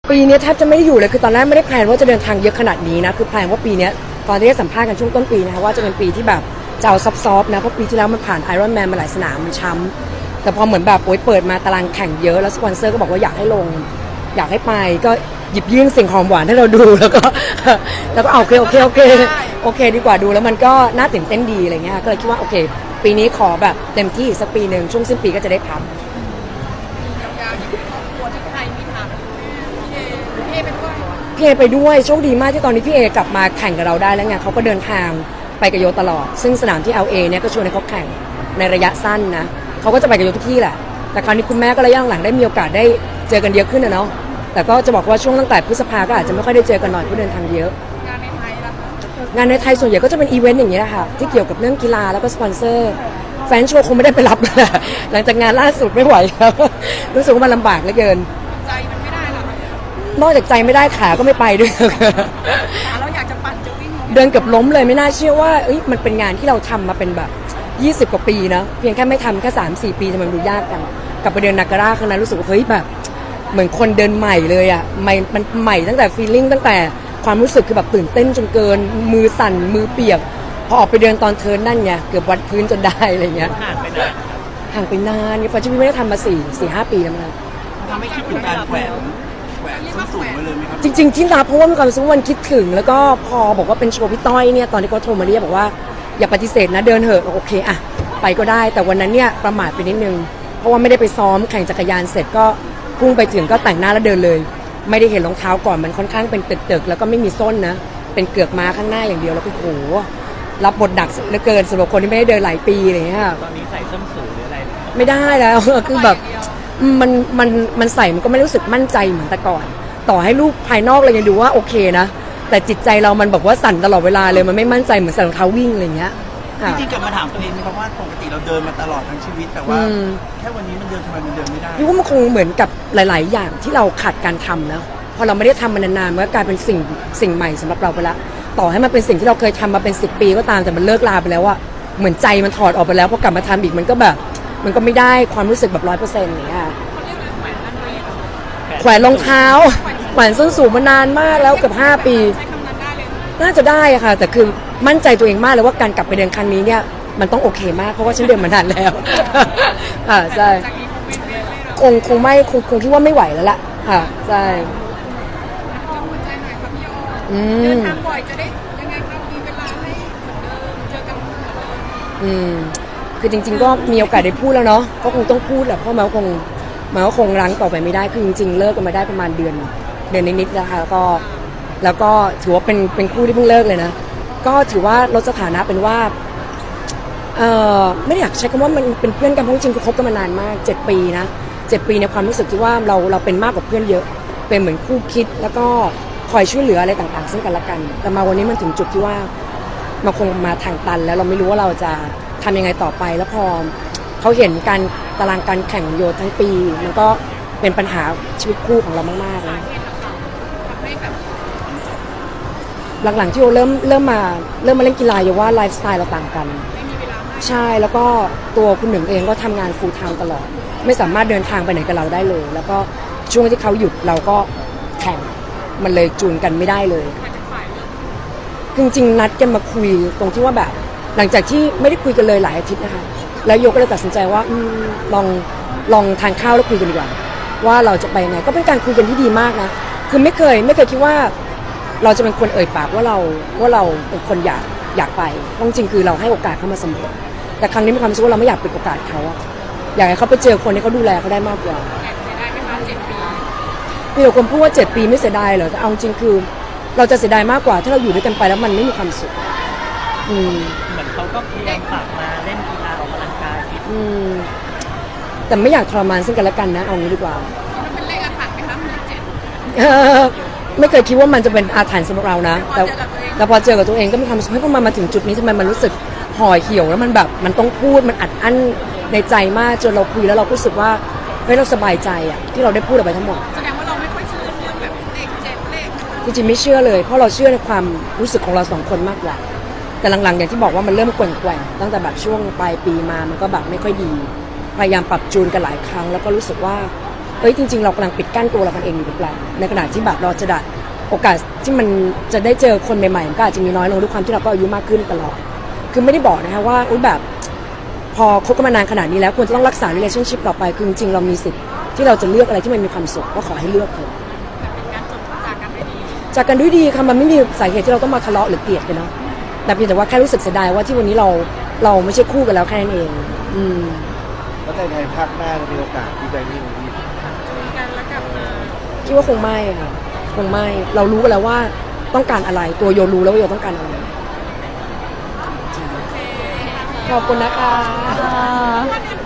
ปีนี้แทบจะไม่ได้อยู่เลยคือตอนแรกไม่ได้แพลนว่าจะเดินทางเยอะขนาดนี้นะคือแพลนว่าปีนี้ตอนที่ได้สัมภาษณ์กันช่วงต้นปีนะคะว่าจะเป็นปีที่แบบจะเอาซอฟๆนะเพราะปีที่แล้วมันผ่านไอรอนแมนมาหลายสนามมันช้ำแต่พอเหมือนแบบโอ๊ยเปิดมาตารางแข่งเยอะแล้วสปอนเซอร์ก็บอกว่าอยากให้ลงอยากให้ไปก็หยิบยื่นสิ่งของหวานให้เราดูแล้วก็โอเคดีกว่าดูแล้วมันก็น่าตื่นเต้นดีอะไรเงี้ยก็เลยคิดว่าโอเคปีนี้ขอแบบเต็มที่สักปีหนึ่งช่วงสิ้นปีก็จะได้พักพี่เอไปด้วยโชคดีมากที่ตอนนี้พี่เอกลับมาแข่งกับเราได้แล้วไงเขาก็เดินทางไปกับโยตลอดซึ่งสนามที่ LA เนี่ยก็ชวนให้เขาแข่งในระยะสั้นนะเขาก็จะไปกับโยทุกที่แหละแต่คราวนี้คุณแม่ก็ระยะหลังได้มีโอกาสได้เจอกันเยอะขึ้นนะเนาะแต่ก็จะบอกว่าช่วงตั้งแต่พฤษภาก็อาจจะไม่ค่อยได้เจอกันหน่อยเพราะเดินทางเยอะงานในไทยล่ะคะงานในไทยส่วนใหญ่ก็จะเป็นอีเวนต์อย่างนี้แหละค่ะที่เกี่ยวกับเรื่องกีฬาแล้วก็สปอนเซอร์แฟนโชว์คงไม่ได้ไปรับหลังจากงานล่าสุดไม่ไหวแล้วรู้สึกว่ามันลำบากเหลือเกินใจมันไม่ได้หรอนอกจากใจไม่ได้ขาก็ไม่ไปด้วยเราอยากจะปั่นจะวิ่งเดินกับล้มเลยไม่น่าเชื่อว่ามันเป็นงานที่เราทำมาเป็นแบบ20 กว่าปีนะเพียงแค่ไม่ทำแค่ 3-4 ปีทำไมมันดูยากกันกับไปเดินนาการ่าครั้งนั้นรู้สึกว่าเฮ้ยแบบเหมือนคนเดินใหม่เลยอ่ะมันใหม่ตั้งแต่ฟีลลิ่งตั้งแต่ความรู้สึกคือแบบตื่นเต้นจนเกินมือสั่นมือเปียกพอออกไปเดินตอนเทิร์นนั่นไงเกือบวัดพื้นจนได้อะไรเงี้ยห่างไปนานนี่ฟาชิไม่ได้ทำมา4-5 ปีแล้วมั้งทำให้คิดถึงการแขวนส้นสูงไปเลยไหมครับจริงๆที่นับเพราะว่ามีความรู้สึกวันคิดถึงแล้วก็พอบอกว่าเป็นโชว์พี่ต้อยเนี่ยตอนที่เขาโทรมาเรียกบอกว่าอย่าปฏิเสธนะเดินเหอะโอเคอะไปก็ได้แต่วันนั้นเนี่ยประมาทไปนิดนึงเพราะว่าไม่ได้ไปซ้อมแข่งจักรยานเสร็จก็พุ่งไปถึงก็แต่งหน้าแล้วเดินเลยไม่ได้เห็นรองเท้าก่อนมันค่อนข้างเป็นตึกๆแล้วก็ไม่มีส้นนะเป็นเกือกม้าข้างหน้าอย่างเดียวแล้วก็โหรับบทหนักเหลือเกินสำหรับคนที่ไม่ได้เดินหลายปีอะไรเงี้ยตอนนี้ใส่ส้นสูงหรืออะไรไม่ได้แล้วคือแบบมันใส่มันก็ไม่รู้สึกมั่นใจเหมือนแต่ก่อนต่อให้รูปภายนอกเรายังดูว่าโอเคนะแต่จิตใจเรามันบอกว่าสั่นตลอดเวลาเลยมันไม่มั่นใจเหมือนใส่รองเท้าวิ่งอะไรเงี้ยจริงๆกลับมาถามตัวเองเพราะว่าปกติเราเดินมาตลอดทั้งชีวิตแต่ว่าแค่วันนี้มันเดินทำไมมันเดินไม่ได้พี่ว่ามันคงเหมือนกับหลายๆอย่างที่เราขาดการทำนะพอเราไม่ได้ทำมันนานๆมันก็กลายเป็นสิ่งใหม่สำหรับเราไปละต่อให้มันเป็นสิ่งที่เราเคยทำมาเป็น10 ปีก็ตามแต่มันเลิกลาไปแล้วอะเหมือนใจมันถอดออกไปแล้วพอกลับมาทำอีกมันก็แบบมันก็ไม่ได้ความรู้สึกแบบ100%เนี่ยแขวนรองเท้าแขวนส้นสูงมานานมากแล้วเกือบ5 ปีน่าจะได้ค่ะแต่คือมั่นใจตัวเองมากเลยว่าการกลับไปเดินครั้งนี้เนี่ยมันต้องโอเคมากเพราะว่าฉันเดินมานานแล้วใช่คงไม่คงคิดว่าไม่ไหวแล้วล่ะค่ะใช่เดินทางบ่อยจะได้ยังไงครับมีเวลาให้เจอกันคือจริงๆก็มีโอกาสได้พูดแล้วเนาะก็คงต้องพูดแหละเพราะมันก็คงรั้งต่อไปไม่ได้คือจริงๆเลิกกันมาได้ประมาณเดือนนิดๆนะคะแล้วก็ถือว่าเป็นคู่ที่เพิ่งเลิกเลยนะก็ถือว่าลดสถานะเป็นว่าไม่ได้อยากใช้คำว่ามันเป็นเพื่อนกันเพราะจริงๆคบกันมานานมาก7 ปีนะ7 ปีในความรู้สึกที่ว่าเราเป็นมากกว่าเพื่อนเยอะเป็นเหมือนคู่คิดแล้วก็คอยช่วยเหลืออะไรต่างๆซึ่งกันและกันแต่มาวันนี้มันถึงจุดที่ว่ามันคงมาทางตันแล้วเราไม่รู้ว่าเราจะทำยังไงต่อไปแล้วพอเขาเห็นการตารางการแข่งโยทั้งปีมันก็เป็นปัญหาชีวิตคู่ของเรามากๆนะหลังๆที่เราเริ่มมาเล่นกีฬาอยู่ว่าไลฟ์สไตล์เราต่างกันใช่แล้วก็ตัวคุณหนึ่งเองก็ทำงานฟูลไทม์ตลอดไม่สามารถเดินทางไปไหนกับเราได้เลยแล้วก็ช่วงที่เขาหยุดเราก็แข่งมันเลยจูนกันไม่ได้เลยจริงๆนัดกันมาคุยตรงที่ว่าแบบหลังจากที่ไม่ได้คุยกันเลยหลายอาทิตย์นะคะแล้วโยก็เลยตัดสินใจว่าลองทานข้าวแล้วคุยกันดีกว่าว่าเราจะไปไหนก็เป็นการคุยกันที่ดีมากนะคือไม่เคยคิดว่าเราจะเป็นคนเอ่ยปากว่าเราเป็นคนอยากไปจริงๆคือเราให้โอกาสเขามาเสมอแต่ครั้งนี้มีความรู้สึกว่าเราไม่อยากปิดโอกาสเขาอยากให้เขาไปเจอคนที่เขาดูแลเขาได้มากกว่ามีคนพูดว่า7 ปีไม่เสียดายเหรอแต่เอาจริงคือเราจะเสียดายมากกว่าถ้าเราอยู่ด้วยกันไปแล้วมันไม่มีความสุขเหมือนเขาก็พยายามกลับมาเล่นกีฬาออกกำลังกายแต่ไม่อยากทรมานซึ่งกันและกันนะเอางี้ดีกว่าเป็นเลขอาถรรพ์ไหมคะไม่เคยคิดว่ามันจะเป็นอาถรรพ์สำหรับเรานะแต่พอเจอกับตัวเองก็มีความรู้สึกให้พอมาถึงจุดนี้ทำไมมันรู้สึกห่อเหี่ยวแล้วมันแบบมันต้องพูดมันอัดอั้นในใจมากจนเราคุยแล้วเรารู้สึกว่าเฮ้ยเราสบายใจอ่ะที่เราได้พูดออกไปทั้งหมดแสดงว่าเราไม่ค่อยเชื่อเรื่องแบบเลข7 เลขจริงๆไม่เชื่อเลยเพราะเราเชื่อในความรู้สึกของเรา2 คนมากกว่าแต่หลังๆอย่างที่บอกว่ามันเริ่มแกว่งตั้งแต่แบบช่วงปลายปีมามันก็แบบไม่ค่อยดีพยายามปรับจูนกันหลายครั้งแล้วก็รู้สึกว่าเอ้ยจริงๆเรากำลังปิดกั้นตัวเรากันเองอยู่หรือเปล่าในขณะที่แบบเราจะได้โอกาสที่มันจะได้เจอคนใหม่ๆมันก็อาจจะมีน้อยลงด้วยความที่เราก็อายุมากขึ้นตลอดคือไม่ได้บอกนะคะว่าอุ๊ยแบบพอคบกันมานานขนาดนี้แล้วควรจะต้องรักษา relationship ต่อไปคือจริงๆเรามีสิทธิ์ที่เราจะเลือกอะไรที่มันมีความสุขก็ขอให้เลือกเถอะจากกันด้วยดีค่ะมันไม่มีสาเหตุที่เราต้องมาทะเลาะหรือเกลียดกันเนาะแต่เพียงแต่ว่าแค่รู้สึกเสียดายว่าที่วันนี้เราไม่ใช่คู่กันแล้วแค่นั้นเองแล้วในภาคหน้าจะมีโอกาสที่จะมีกันแล้วกลับมาคิดว่าคงไม่ค่ะคงไม่เรารู้กันแล้วว่าต้องการอะไรตัวโยรู้แล้วว่าโยต้องการอะไรขอบคุณนะคะ